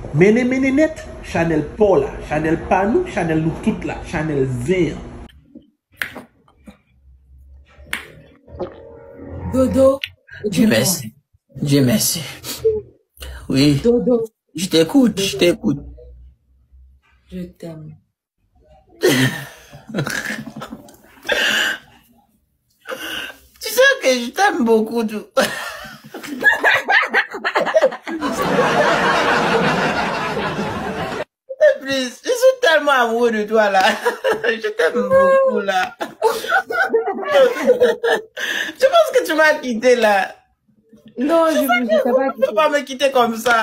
Mene net, Chanel Paul là, Chanel pas nous, Chanel nous toutes là, Chanel 20. Dodo. Dieu merci. Dieu merci. Oui. Dodo. Je t'écoute, je t'écoute. Je t'aime. Tu sais que je t'aime beaucoup, tout. Please, je suis tellement amoureux de toi, là. Je t'aime beaucoup, là. Je pense que tu m'as quitté, là. Non, je ne peux pas Tu peux pas me quitter comme ça.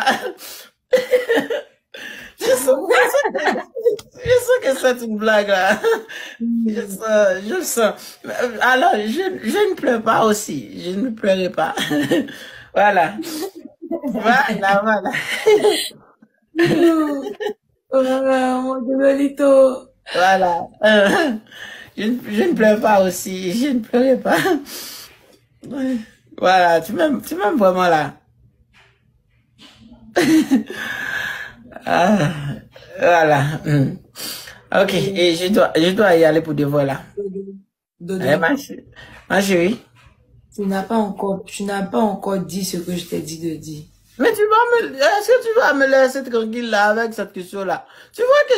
Je sens que c'est une blague, là. Je le sens. Alors, je ne pleure pas aussi. Je ne pleurerai pas. Voilà. Voilà. Oh, mon Dodolito. Voilà. Je ne pleure pas aussi. Je ne pleurerai pas. Voilà. Tu m'aimes vraiment, là. Ah, voilà. Ok, et je dois y aller pour de vrai là. Dodo. Ma chérie. Tu n'as pas encore dit ce que je t'ai dit de dire. Mais est-ce que tu vas me laisser tranquille là avec cette question là? Tu vois que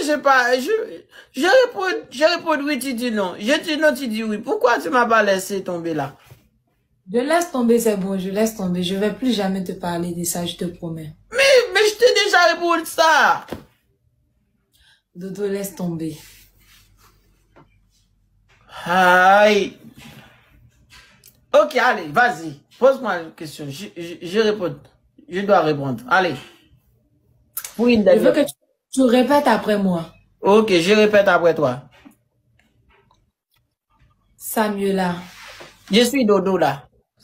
je réponds oui, tu dis non. Je dis non, tu dis oui. Pourquoi tu m'as pas laissé tomber là? Je laisse tomber, c'est bon, je laisse tomber. Je vais plus jamais te parler de ça, je te promets. Mais je t'ai déjà répondu ça. Dodo, laisse tomber. Aïe. Ok, allez, vas-y. Pose-moi une question. Je réponds. Je dois répondre. Allez. Pour une Je veux que tu répètes après moi. Ok, je répète après toi. Samuela. Je suis Dodo là.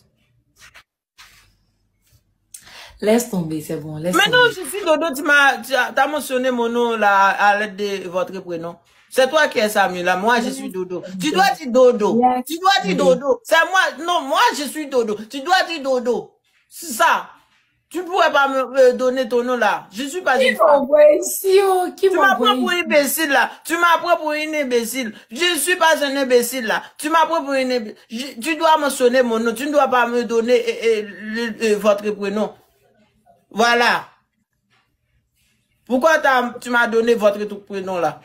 Laisse tomber, c'est bon. Laisse Mais tomber. non, je suis Dodo, tu as mentionné mon nom là à l'aide de votre prénom. C'est toi qui es Samuel là, moi je suis Dodo. Tu dois dire Dodo. Yes. Tu dois dire Dodo. C'est moi, non, moi je suis Dodo. Tu dois dire Dodo. C'est ça. Tu pourrais pas me donner ton nom là. Je suis pas une femme. Ici, oh, qui Tu m'apprends pour une imbécile là. Tu m'apprends pour une imbécile. Je ne suis pas un imbécile là. Tu m'apprends pour une imbécile. Tu dois mentionner mon nom. Tu ne dois pas me donner votre prénom. Voilà. Pourquoi tu m'as donné votre prénom là?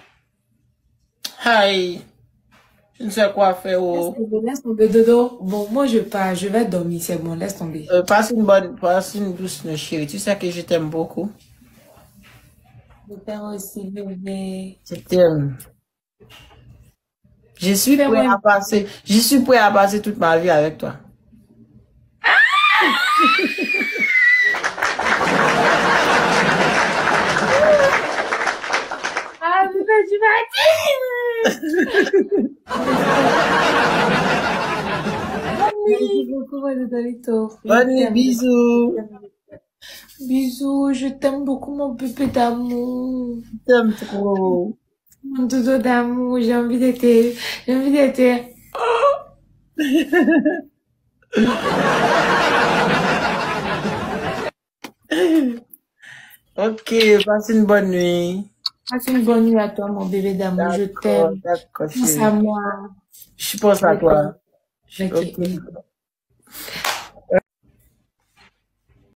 Aïe. Je ne sais quoi faire. Oh. Laisse tomber, Dodo. Bon, moi je pars, je vais dormir, c'est bon, laisse tomber. Passe une douce nuit, chérie. Tu sais que je t'aime beaucoup. Je t'aime aussi, bébé. Je t'aime. Je suis prêt à passer toute ma vie avec toi. Ah, mais tu m'as dit! Merci beaucoup, mon Dodolito. Bonne nuit, bisous. Bisous, je t'aime beaucoup, mon bébé d'amour. Je t'aime trop. Mon dodo d'amour, j'ai envie d'être. Ok, passe une bonne nuit. Passe une bonne nuit à toi, mon bébé d'amour, je t'aime. D'accord, Pense à moi. je pense à toi. Ok. Ok.